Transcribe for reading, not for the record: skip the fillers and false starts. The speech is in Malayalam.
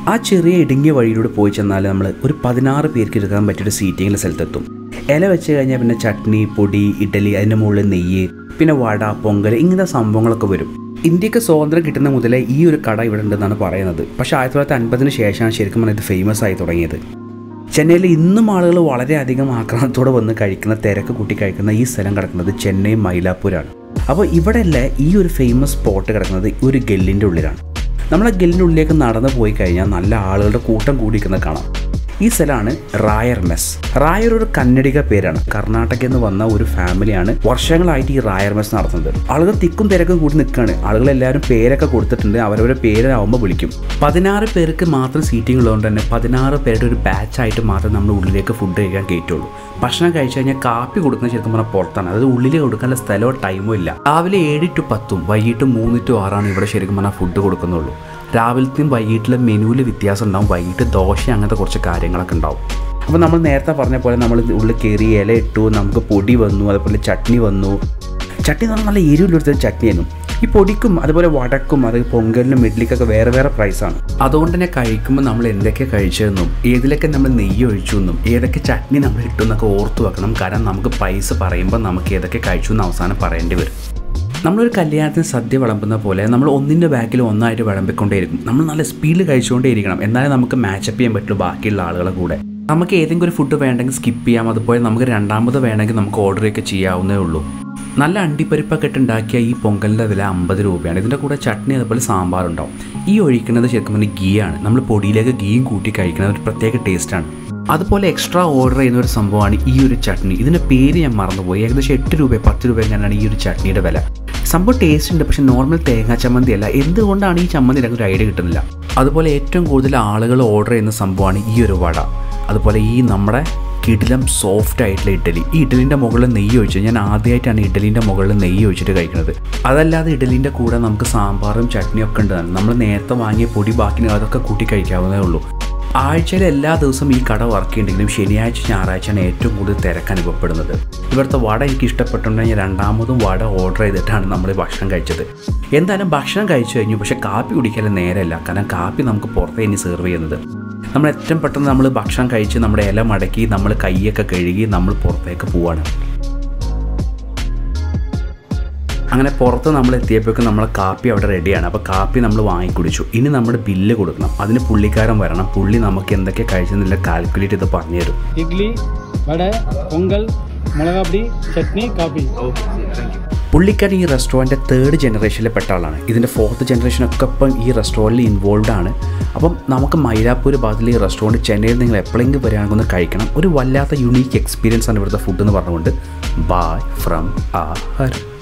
ആ ചെറിയ ഇടുങ്ങിയ വഴിയിലൂടെ പോയി ചെന്നാൽ നമ്മൾ ഒരു 16 പേർക്ക് എടുക്കാൻ പറ്റിയൊരു സീറ്റിങ്ങിലെ സ്ഥലത്തെത്തും. ഇല വെച്ച് കഴിഞ്ഞാൽ പിന്നെ ചട്നി, പൊടി, ഇഡലി, അതിൻ്റെ മുകളിൽ നെയ്യ്, പിന്നെ വട, പൊങ്കൽ, ഇങ്ങനത്തെ സംഭവങ്ങളൊക്കെ വരും. ഇന്ത്യക്ക് സ്വാതന്ത്ര്യം കിട്ടുന്ന മുതലേ ഈ ഒരു കട ഇവിടെ ഉണ്ടെന്നാണ് പറയുന്നത്. പക്ഷേ 1950 ശേഷമാണ് ശരിക്കും പറഞ്ഞാൽ ഇത് ഫേമസ് ആയി തുടങ്ങിയത്. ചെന്നൈയിൽ ഇന്നും ആളുകൾ വളരെയധികം ആക്രമണത്തോടെ വന്ന് കഴിക്കുന്ന, തിരക്ക് കൂട്ടി കഴിക്കുന്ന ഈ സ്ഥലം കിടക്കുന്നത് ചെന്നൈ മൈലാപ്പൂരാണ്. അപ്പോൾ ഇവിടെയല്ല ഈ ഒരു ഫേമസ് സ്പോട്ട് കിടക്കുന്നത് ഒരു ഗല്ലിൻ്റെ ഉള്ളിലാണ്. നമ്മൾ ആ ഗല്ലിൻ്റെ ഉള്ളിലേക്ക് നടന്നു പോയി കഴിഞ്ഞാൽ നല്ല ആളുകളുടെ കൂട്ടം കൂടിയിരിക്കുന്നത് കാണാം. ഈ സ്ഥലമാണ് റായർ മെസ്. റായർ ഒരു കന്നഡിക പേരാണ്. കർണാടകയിൽ നിന്ന് വന്ന ഒരു ഫാമിലിയാണ് വർഷങ്ങളായിട്ട് ഈ റായർ മെസ് നടത്തുന്നത്. ആളുകൾ തിക്കും തിരക്കും കൂടി നിൽക്കുകയാണ്. ആളുകളെല്ലാവരും പേരൊക്കെ കൊടുത്തിട്ടുണ്ട്. അവരവരുടെ പേരാവുമ്പോൾ വിളിക്കും. 16 പേർക്ക് മാത്രം സീറ്റിംഗ് ഉള്ളതുകൊണ്ട് തന്നെ 16 പേരുടെ ഒരു ബാച്ചായിട്ട് മാത്രം നമ്മൾ ഉള്ളിലേക്ക് ഫുഡ് കഴിക്കാൻ കയറ്റുള്ളൂ. ഭക്ഷണം കഴിച്ചു കഴിഞ്ഞാൽ കാപ്പി കൊടുക്കുന്നത് ശരിക്കും പറഞ്ഞാൽ പുറത്താണ്. അതായത് ഉള്ളിൽ കൊടുക്കാനുള്ള സ്ഥലമോ ടൈമോ ഇല്ല. രാവിലെ 7 to 10, വൈകിട്ട് 3 to 6 ഇവിടെ ശരിക്കും പറഞ്ഞാൽ ഫുഡ് കൊടുക്കുന്നുള്ളൂ. രാവിലത്തെയും വൈകിട്ടിലെ മെനുവിൽ വ്യത്യാസം ഉണ്ടാവും. വൈകിട്ട് ദോശ, അങ്ങനത്തെ കുറച്ച് കാര്യങ്ങളൊക്കെ ഉണ്ടാവും. അപ്പോൾ നമ്മൾ നേരത്തെ പറഞ്ഞ പോലെ നമ്മൾ ഉള്ളിൽ കയറി ഇല ഇട്ടു, നമുക്ക് പൊടി വന്നു, അതുപോലെ ചട്നി വന്നു. ചട്നി എന്ന് പറഞ്ഞാൽ നല്ല എരിവിലെടുത്ത ചട്നിയായിരുന്നു. ഈ പൊടിക്കും അതുപോലെ വടക്കും അത് പൊങ്കലിനും ഇഡ്ലിക്കൊക്കെ വേറെ വേറെ പ്രൈസാണ്. അതുകൊണ്ട് തന്നെ കഴിക്കുമ്പോൾ നമ്മൾ എന്തൊക്കെ കഴിച്ചതെന്നും ഏതിലൊക്കെ നമ്മൾ നെയ്യ് ഒഴിച്ചു എന്നും ഏതൊക്കെ ചട്നി നമ്മൾ ഇട്ടു എന്നൊക്കെ ഓർത്ത് വെക്കണം. കാരണം നമുക്ക് പ്രൈസ് പറയുമ്പോൾ നമുക്ക് ഏതൊക്കെ കഴിച്ചു എന്ന് അവസാനം പറയേണ്ടി വരും. നമ്മളൊരു കല്യാണത്തിന് സദ്യ വിളമ്പുന്ന പോലെ നമ്മൾ ഒന്നിൻ്റെ ബാക്കിൽ ഒന്നായിട്ട് വിളമ്പിക്കൊണ്ടേയിരിക്കും. നമ്മൾ നല്ല സ്പീഡിൽ കഴിച്ചുകൊണ്ടേയിരിക്കണം. എന്നാലേ നമുക്ക് മാച്ചപ്പ് ചെയ്യാൻ പറ്റുള്ളൂ ബാക്കിയുള്ള ആളുകളെ കൂടെ. നമുക്ക് ഏതെങ്കിലും ഒരു ഫുഡ് വേണമെങ്കിൽ സ്കിപ്പ് ചെയ്യാം. അതുപോലെ നമുക്ക് രണ്ടാമത് വേണമെങ്കിൽ നമുക്ക് ഓർഡറൊക്കെ ചെയ്യാവുന്നേ ഉള്ളൂ. നല്ല അണ്ടിപ്പരിപ്പൊക്കെ ഇട്ടുണ്ടാക്കിയ ഈ പൊങ്കലിൻ്റെ വില 50 രൂപയാണ്. ഇതിൻ്റെ കൂടെ ചട്നി അതുപോലെ സാമ്പാറുണ്ടാവും. ഈ ഒഴിക്കുന്നത് ശരിക്കും പറഞ്ഞാൽ ഗീയാണ്. നമ്മൾ പൊടിയിലേക്ക് ഗീയും കൂട്ടി കഴിക്കുന്നത് ഒരു പ്രത്യേക ടേസ്റ്റാണ്. അതുപോലെ എക്സ്ട്രാ ഓർഡർ ചെയ്യുന്ന ഒരു സംഭവമാണ് ഈ ഒരു ചട്നി. ഇതിൻ്റെ പേര് ഞാൻ മറന്നുപോയി. ഏകദേശം 8 രൂപ 10 രൂപ എങ്ങനെയാണ് ഈ ഒരു ചട്നിയുടെ വില. സംഭവം ടേസ്റ്റ് ഉണ്ട്, പക്ഷേ നോർമൽ തേങ്ങാ ചമ്മന്തി അല്ല. എന്തുകൊണ്ടാണ് ഈ ചമ്മന്തി എനിക്ക് ഒരു ഐഡിയ കിട്ടുന്നില്ല. അതുപോലെ ഏറ്റവും കൂടുതൽ ആളുകൾ ഓർഡർ ചെയ്യുന്ന സംഭവമാണ് ഈ ഒരു വട. അതുപോലെ ഈ നമ്മുടെ കിടിലം സോഫ്റ്റ് ആയിട്ടുള്ള ഇഡ്ഡലി. ഈ ഇഡ്ഡലിൻ്റെ മുകളിൽ നെയ്യ് ഒഴിച്ച്, ഞാൻ ആദ്യമായിട്ടാണ് ഇഡ്ഡലിൻ്റെ മുകളിൽ നെയ്യ് ഒഴിച്ചിട്ട് കഴിക്കുന്നത്. അതല്ലാതെ ഇഡ്ഡലിൻ്റെ കൂടെ നമുക്ക് സാമ്പാറും ചട്നിയും ഒക്കെ ഉണ്ട്. നമ്മൾ നേരത്തെ വാങ്ങിയ പൊടി ബാക്കി അതൊക്കെ കൂട്ടി കഴിക്കാവുന്നേ ഉള്ളൂ. ആഴ്ചയിൽ എല്ലാ ദിവസവും ഈ കട വർക്ക് ചെയ്യുന്നുണ്ടെങ്കിലും ശനിയാഴ്ച ഞായറാഴ്ചയാണ് ഏറ്റവും കൂടുതൽ തിരക്ക് അനുഭവപ്പെടുന്നത്. ഇവിടുത്തെ വട എനിക്ക് ഇഷ്ടപ്പെട്ടുണ്ടെങ്കിൽ രണ്ടാമതും വട ഓർഡർ ചെയ്തിട്ടാണ് നമ്മൾ ഭക്ഷണം കഴിച്ചത്. എന്തായാലും ഭക്ഷണം കഴിച്ചു കഴിഞ്ഞു, പക്ഷേ കാപ്പി കുടിക്കാൻ നേരമില്ല. കാരണം കാപ്പി നമുക്ക് പുറത്തേ ഇനി സെർവ് ചെയ്യുന്നത്. നമ്മൾ ഏറ്റവും പെട്ടെന്ന് നമ്മൾ ഭക്ഷണം കഴിച്ച് നമ്മുടെ ഇല മടക്കി നമ്മൾ കൈയൊക്കെ കഴുകി നമ്മൾ പുറത്തേക്ക് പോവാണ്. അങ്ങനെ പുറത്ത് നമ്മൾ എത്തിയപ്പോഴേക്കും നമ്മളെ കാപ്പി അവിടെ റെഡിയാണ്. അപ്പോൾ കാപ്പി നമ്മൾ വാങ്ങിക്കുടിച്ചു. ഇനി നമ്മുടെ ബില്ല് കൊടുക്കണം. അതിന് പുള്ളിക്കാരൻ വരണം. പുള്ളി നമുക്ക് എന്തൊക്കെ കഴിച്ചെന്നില്ല കാൽക്കുലേറ്റ് ചെയ്ത് പറഞ്ഞു തരും. ഇഡ്ലി, വട, പൊങ്കൽ, മുളകാപ്പൊടി, ചട്നി, കാപ്പി. പുള്ളിക്കാരൻ ഈ റെസ്റ്റോറൻറ്റ് 3rd ജനറേഷനിൽ പെട്ട ആളാണ്. ഇതിൻ്റെ 4th ജനറേഷനൊക്കെ ഇപ്പം ഈ റെസ്റ്റോറൻറ്റിൽ ഇൻവോൾവ് ആണ്. അപ്പം നമുക്ക് മൈലാപ്പൂർ ഭാഗത്തിൽ ഈ റെസ്റ്റോറൻറ്റ് ചെന്നൈയിൽ നിങ്ങൾ എപ്പോഴെങ്കിലും വരികയാണെങ്കിൽ ഒന്ന് കഴിക്കണം. ഒരു വല്ലാത്ത യുണീക്ക് എക്സ്പീരിയൻസ് ആണ് ഇവിടുത്തെ ഫുഡ് എന്ന് പറഞ്ഞുകൊണ്ട് ബൈ ഫ്രം ആഹർ.